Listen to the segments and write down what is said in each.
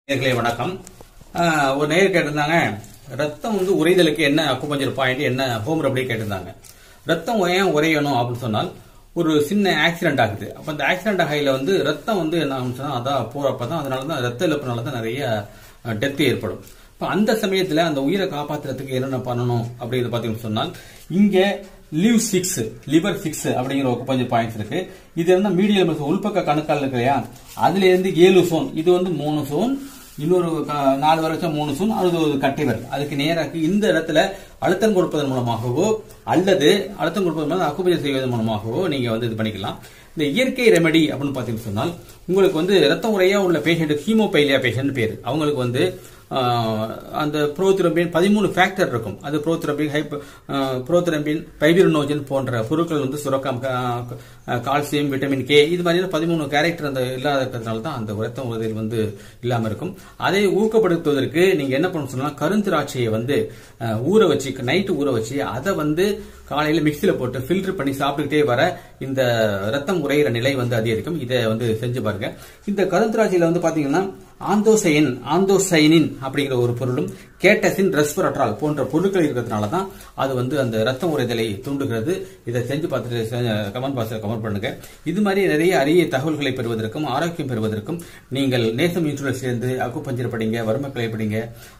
நேயர்களே வணக்கம். ஒரு நேயர் கேட்டிருந்தாங்க, ரத்தம் உறைதலுக்கு என்ன அக்குபஞ்சர் பாயிண்ட், என்ன ஹோம் ரெமடி கேட்டிருந்தாங்க. ரத்தம் ஏன் உறையணும் அப்படின்னு சொன்னால், ஒரு சின்ன ஆக்சிடென்ட் ஆகுது. அப்ப அந்த ஆக்சிடென்ட் ஆகையில என்ன ஆகுதுன்னா, அதான் போறப்பதான் அதனாலதான் ரத்த இழப்புனாலதான் நிறைய டெத் ஏற்படும். இப்ப அந்த சமயத்துல அந்த உயிரை காப்பாத்துறதுக்கு என்னென்ன பண்ணணும் அப்படின்னு பாத்தீங்கன்னு சொன்னால், இங்க லிவர் 6 அப்படிங்கிற ஒரு அக்குபஞ்சர் பாயிண்ட்ஸ் இருக்கு. இது என்ன மீடியம் உள்பக்க கணுக்கால் இருக்கு இல்லையா, அதுல இருந்து 7 சோன், இது 3 சோன், இன்னொரு 4 வருஷம் 3 சோன், அது ஒரு கட்டை வரல். அதுக்கு நேராக இந்த இடத்துல அழுத்தம் கொடுப்பதன் மூலமாகவோ அல்லது அழுத்தம் கொடுப்பதன் மூலம் அக்குபஞ்சர் செய்வதன் மூலமாகவோ நீங்க இது பண்ணிக்கலாம். இந்த இயற்கை ரெமெடி அப்படின்னு பாத்தீங்கன்னு சொன்னால், உங்களுக்கு ரத்தம் உறையா உள்ள பேஷண்ட், ஹீமோபைலியா பேஷண்ட் பேரு, அவங்களுக்கு அந்த புரோத்ரம்பின் 13 ஃபேக்டர் இருக்கும். அது புரோத்ரம்பின் பைபிரினோஜன் போன்ற பொருட்கள் சுரக்கம், கால்சியம், விட்டமின் கே, இது மாதிரி 13 கேரக்டர் அந்த இல்லாத இருக்கிறதுனால தான் அந்த ரத்தம் உறைதல் இல்லாம இருக்கும். அதை ஊக்கப்படுத்துவதற்கு நீங்க என்ன பண்ணணும் சொன்னா, கருந்திராட்சியை ஊற வச்சு, நைட்டு ஊற வச்சு, அதை காலையில மிக்சியில போட்டு ஃபில்டர் பண்ணி சாப்பிட்டுக்கிட்டே வர இந்த ரத்தம் உறையிற நிலை அதிகரிக்கும். இதை செஞ்சு பாருங்க. இந்த கருந்திராட்சியில பாத்தீங்கன்னா ஆந்தோசைனின் அப்படிங்கிற ஒரு பொருளும், கேட்டசின், ரெஸ்வரட்ரால் போன்ற பொருட்கள் இருக்கிறதுனால தான் அது அந்த ரத்தம் உறைதலை தூண்டுகிறது. இதை செஞ்சு பார்த்துட்டு கமெண்ட் பாக்ஸ்ல கமெண்ட் பண்ணுங்க. இது மாதிரி நிறைய அரிய தகவல்களை பெறுவதற்கும் ஆரோக்கியம் பெறுவதற்கும் நீங்கள் நேசம் இன்ஸ்டிடியூட்ல சேர்ந்து அக்குபஞ்சர் படிங்க, வர்மக்கலை படிங்க.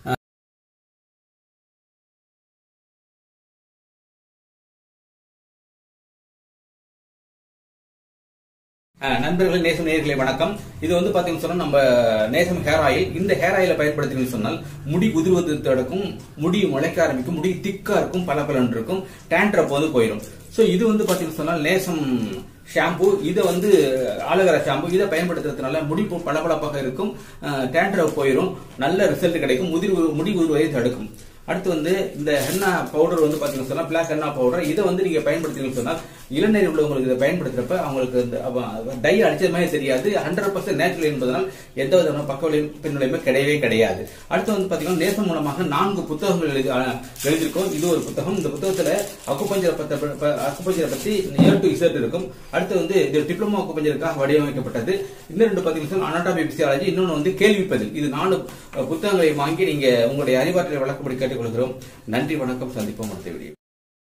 நண்பர்கள், நேசம் நேயர்களே வணக்கம். இது பாத்தீங்கன்னு சொன்னா, நம்ம நேசம் ஹேர் ஆயில். இந்த ஹேர் ஆயில பயன்படுத்தினு சொன்னால் முடி உதிர்வது தடுக்கும், முடி முளைக்க ஆரம்பிக்கும், முடி திக்கா இருக்கும், பல இருக்கும், டேண்ட்ரப் போயிடும். சோ இது பாத்தீங்கன்னு சொன்னால் நேசம் ஷாம்பு. இதை ஆலோவேரா ஷாம்பு, இதை பயன்படுத்துறதுனால முடி பளபளப்பாக இருக்கும், டேண்ட்ரப் போயிடும், நல்ல ரிசல்ட் கிடைக்கும், முடி உதிர்வதை தடுக்கும். அடுத்து இந்த ஹென்னா பவுடர் பாத்தீங்கன்னா சொன்னா, பிளாக் ஹென்னா பவுடர், இதை நீங்க பயன்படுத்தீங்கன்னு சொன்னா, இளநீர் உள்ளவங்களுக்கு இதை பயன்படுத்துறப்ப அவங்களுக்கு டை அடிச்சது மாதிரி தெரியாது. 100% நேச்சுரல் என்பதனால் எந்த விதமான பக்க பின்விளைவுமே கிடையவே கிடையாது. அடுத்து பாத்தீங்கன்னா, நேசம் மூலமாக 4 புத்தகங்கள் எழுதியிருக்கோம். இது ஒரு புத்தகம். இந்த புத்தகத்துல அக்குபஞ்சரை பத்தி A to Z இருக்கும். அடுத்து இது டிப்ளமோ அக்குபஞ்சருக்காக வடிவமைக்கப்பட்டது. இந்த 2 பாத்தீங்கன்னா அனாட்டமி பிசியாலஜி, இன்னொன்னு கேள்வி பதில். இது 4 புத்தகங்களை வாங்கி நீங்க உங்களுடைய அறிவாற்றலை வழக்கப்படி கேட்டுக்கொள்கிறோம். நன்றி, வணக்கம், சந்திப்போம் அடுத்த வீடியோ.